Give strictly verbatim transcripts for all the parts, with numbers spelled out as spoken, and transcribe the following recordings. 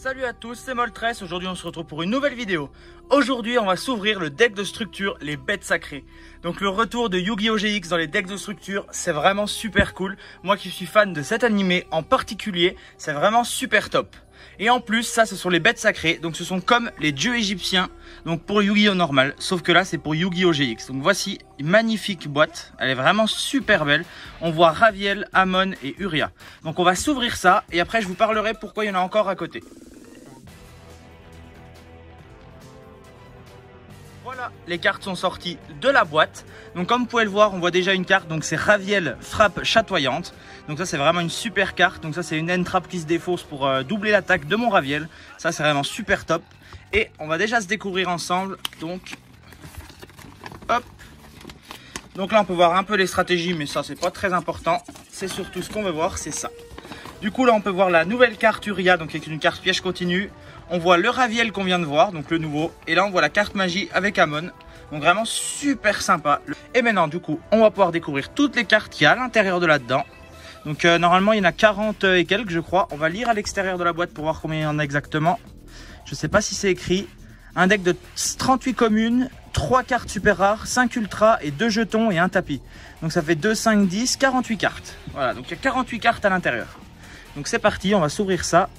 Salut à tous, c'est Moltres. Aujourd'hui on se retrouve pour une nouvelle vidéo. Aujourd'hui on va s'ouvrir le deck de structure, les bêtes sacrées. Donc le retour de Yu-Gi-Oh! G X dans les decks de structure, c'est vraiment super cool. Moi qui suis fan de cet animé en particulier, c'est vraiment super top. Et en plus, ça ce sont les bêtes sacrées, donc ce sont comme les dieux égyptiens, donc pour Yu-Gi-Oh! Normal, sauf que là c'est pour Yu-Gi-Oh! G X. Donc voici une magnifique boîte, elle est vraiment super belle. On voit Raviel, Amon et Uria. Donc on va s'ouvrir ça et après je vous parlerai pourquoi il y en a encore à côté. Voilà, les cartes sont sorties de la boîte. Donc comme vous pouvez le voir, on voit déjà une carte. Donc c'est Raviel, frappe chatoyante. Donc ça c'est vraiment une super carte. Donc ça c'est une end-trap qui se défausse pour euh, doubler l'attaque de mon Raviel. Ça c'est vraiment super top. Et on va déjà se découvrir ensemble. Donc hop. Donc là on peut voir un peu les stratégies, mais ça c'est pas très important. C'est surtout ce qu'on veut voir, c'est ça. Du coup là on peut voir la nouvelle carte Uria, donc avec une carte piège continue. On voit le Raviel qu'on vient de voir, donc le nouveau. Et là on voit la carte magie avec Amon. Donc vraiment super sympa. Et maintenant du coup on va pouvoir découvrir toutes les cartes qu'il y a à l'intérieur de là-dedans. Donc euh, normalement il y en a quarante et quelques je crois. On va lire à l'extérieur de la boîte pour voir combien il y en a exactement. Je sais pas si c'est écrit. Un deck de trente-huit communes, trois cartes super rares, cinq ultras et deux jetons et un tapis. Donc ça fait deux, cinq, dix, quarante-huit cartes. Voilà, donc il y a quarante-huit cartes à l'intérieur. Donc c'est parti, on va s'ouvrir ça.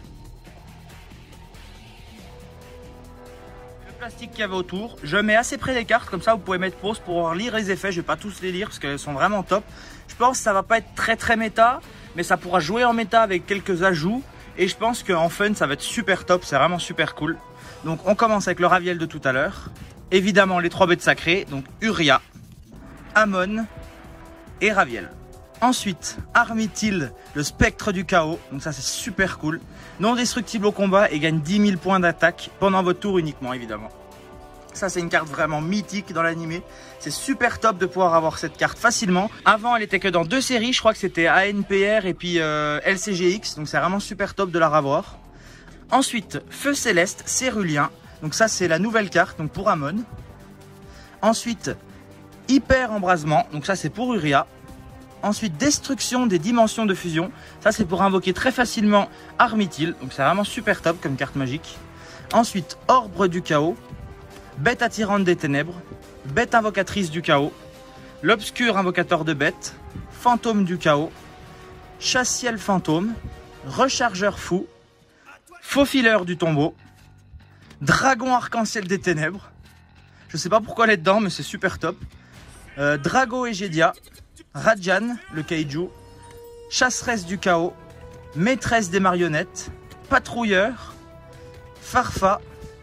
Plastique qu'il y avait autour, je mets assez près des cartes, comme ça vous pouvez mettre pause pour lire les effets. Je vais pas tous les lire parce qu'elles sont vraiment top. Je pense que ça va pas être très très méta, mais ça pourra jouer en méta avec quelques ajouts. Et je pense qu'en fun ça va être super top, c'est vraiment super cool. Donc on commence avec le Raviel de tout à l'heure. Évidemment les trois bêtes sacrées, donc Uria, Amon et Raviel. Ensuite, Armithil, le spectre du chaos, donc ça c'est super cool. Non destructible au combat et gagne dix mille points d'attaque pendant votre tour uniquement évidemment. Ça c'est une carte vraiment mythique dans l'animé. C'est super top de pouvoir avoir cette carte facilement. Avant elle était que dans deux séries, je crois que c'était A N P R et puis euh, L C G X. Donc c'est vraiment super top de la revoir. Ensuite, Feu Céleste, Cérulien. Donc ça c'est la nouvelle carte donc pour Amon. Ensuite, Hyper Embrasement, donc ça c'est pour Uria. Ensuite, Destruction des dimensions de fusion. Ça, c'est pour invoquer très facilement Armithil. Donc, c'est vraiment super top comme carte magique. Ensuite, Orbre du chaos. Bête attirante des ténèbres. Bête invocatrice du chaos. L'obscur invocateur de bêtes. Fantôme du chaos. Chassiel fantôme. Rechargeur fou. Faufileur du tombeau. Dragon arc-en-ciel des ténèbres. Je sais pas pourquoi elle est dedans, mais c'est super top. Euh, Drago Egedia. Rajan, le kaiju, chasseresse du chaos, maîtresse des marionnettes, patrouilleur, Farfa,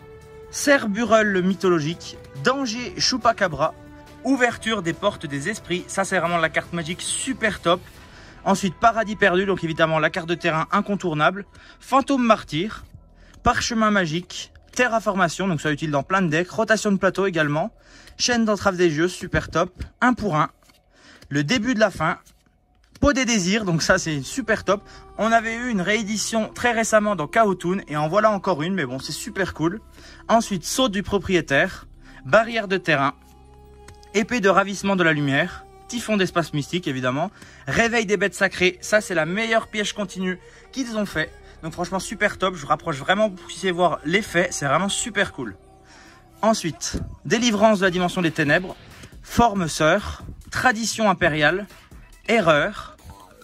Cerburel le mythologique, danger Chupacabra, ouverture des portes des esprits. Ça c'est vraiment la carte magique super top. Ensuite paradis perdu, donc évidemment la carte de terrain incontournable, fantôme martyr, parchemin magique, terraformation, donc ça utile dans plein de decks, rotation de plateau également, chaîne d'entrave des jeux, super top, un pour un. Le début de la fin, Peau des désirs, donc ça c'est super top. On avait eu une réédition très récemment dans Chaos Toon et en voilà encore une, mais bon c'est super cool. Ensuite, saut du propriétaire, barrière de terrain, épée de ravissement de la lumière, typhon d'espace mystique évidemment, réveil des bêtes sacrées, ça c'est la meilleure piège continue qu'ils ont fait. Donc franchement super top, je vous rapproche vraiment pour que vous puissiez voir l'effet, c'est vraiment super cool. Ensuite, délivrance de la dimension des ténèbres, forme sœur, tradition impériale, erreur,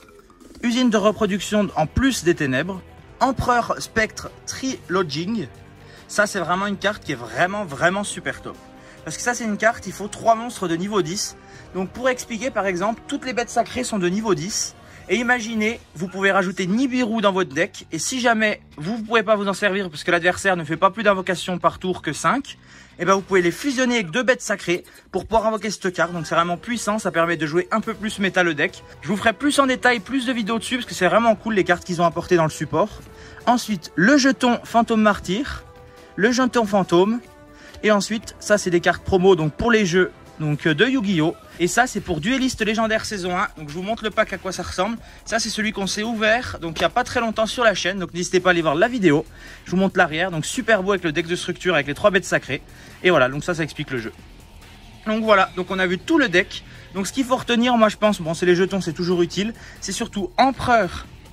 usine de reproduction en plus des ténèbres, empereur spectre triloging. Ça c'est vraiment une carte qui est vraiment vraiment super top. Parce que ça c'est une carte, il faut trois monstres de niveau dix. Donc pour expliquer par exemple, toutes les bêtes sacrées sont de niveau dix. Et imaginez, vous pouvez rajouter Nibiru dans votre deck. Et si jamais vous ne pouvez pas vous en servir parce que l'adversaire ne fait pas plus d'invocations par tour que cinq, et ben vous pouvez les fusionner avec deux bêtes sacrées pour pouvoir invoquer cette carte. Donc c'est vraiment puissant, ça permet de jouer un peu plus méta le deck. Je vous ferai plus en détail, plus de vidéos dessus parce que c'est vraiment cool les cartes qu'ils ont apportées dans le support. Ensuite, le jeton fantôme martyr, le jeton fantôme. Et ensuite, ça c'est des cartes promo donc pour les jeux donc de Yu-Gi-Oh! Et ça c'est pour Dueliste légendaire saison un. Donc je vous montre le pack à quoi ça ressemble. Ça c'est celui qu'on s'est ouvert donc il n'y a pas très longtemps sur la chaîne. Donc n'hésitez pas à aller voir la vidéo. Je vous montre l'arrière. Donc super beau avec le deck de structure avec les trois bêtes sacrées. Et voilà, donc ça ça explique le jeu. Donc voilà, donc on a vu tout le deck. Donc ce qu'il faut retenir, moi je pense, bon c'est les jetons, c'est toujours utile. C'est surtout Empereur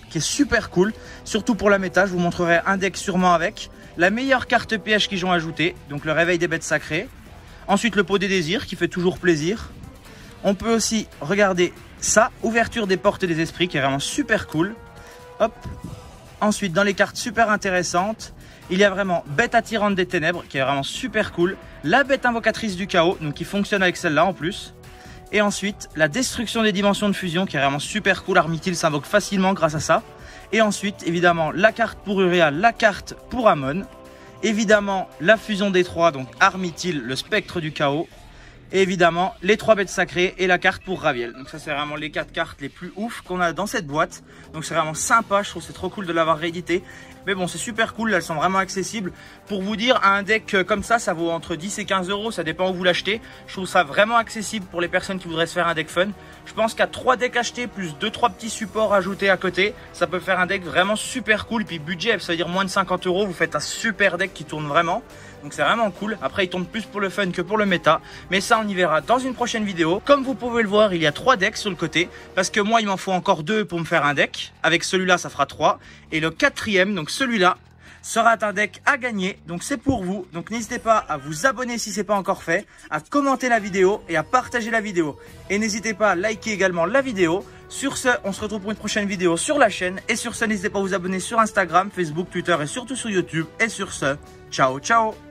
qui est super cool, surtout pour la méta. Je vous montrerai un deck sûrement avec. La meilleure carte piège qu'ils ont ajoutée, donc le réveil des bêtes sacrées. Ensuite le pot des désirs qui fait toujours plaisir. On peut aussi regarder ça, ouverture des portes des esprits qui est vraiment super cool. Hop. Ensuite dans les cartes super intéressantes, il y a vraiment bête attirante des ténèbres qui est vraiment super cool. La bête invocatrice du chaos, donc qui fonctionne avec celle-là en plus. Et ensuite la destruction des dimensions de fusion qui est vraiment super cool. Armithil s'invoque facilement grâce à ça. Et ensuite évidemment la carte pour Urea, la carte pour Amon. Évidemment la fusion des trois, donc Armithil, le spectre du chaos. Et évidemment les trois bêtes sacrées et la carte pour Raviel. Donc ça c'est vraiment les quatre cartes les plus ouf qu'on a dans cette boîte. Donc c'est vraiment sympa, je trouve c'est trop cool de l'avoir réédité. Mais bon c'est super cool, elles sont vraiment accessibles. Pour vous dire, un deck comme ça, ça vaut entre dix et quinze euros, ça dépend où vous l'achetez. Je trouve ça vraiment accessible pour les personnes qui voudraient se faire un deck fun. Je pense qu'à trois decks achetés plus deux trois petits supports ajoutés à côté, ça peut faire un deck vraiment super cool. Et puis budget, ça veut dire moins de cinquante euros, vous faites un super deck qui tourne vraiment. Donc c'est vraiment cool. Après il tourne plus pour le fun que pour le méta. Mais ça on y verra dans une prochaine vidéo. Comme vous pouvez le voir, il y a trois decks sur le côté. Parce que moi il m'en faut encore deux pour me faire un deck. Avec celui-là ça fera trois. Et le quatrième, donc celui-là, sera un deck à gagner. Donc c'est pour vous. Donc n'hésitez pas à vous abonner si ce n'est pas encore fait, à commenter la vidéo et à partager la vidéo. Et n'hésitez pas à liker également la vidéo. Sur ce, on se retrouve pour une prochaine vidéo sur la chaîne. Et sur ce, n'hésitez pas à vous abonner sur Instagram, Facebook, Twitter et surtout sur YouTube. Et sur ce, ciao ciao.